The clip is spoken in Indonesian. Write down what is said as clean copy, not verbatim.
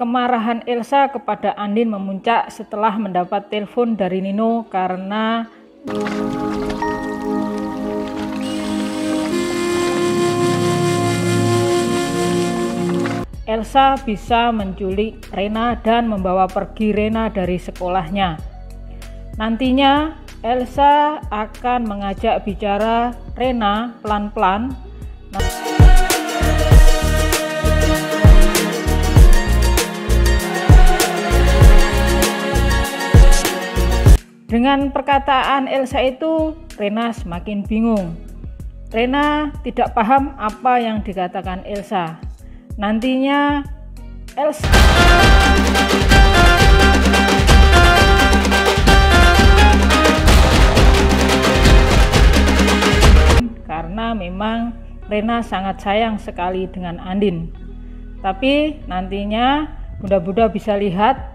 kemarahan Elsa kepada Andin memuncak setelah mendapat telepon dari Nino karena Elsa bisa menculik Rena dan membawa pergi Rena dari sekolahnya. Nantinya Elsa akan mengajak bicara Rena pelan-pelan. Dengan perkataan Elsa itu, Rena semakin bingung. Rena tidak paham apa yang dikatakan Elsa. Nantinya Elsa karena memang Rena sangat sayang sekali dengan Andin. Tapi nantinya Bunda-bunda bisa lihat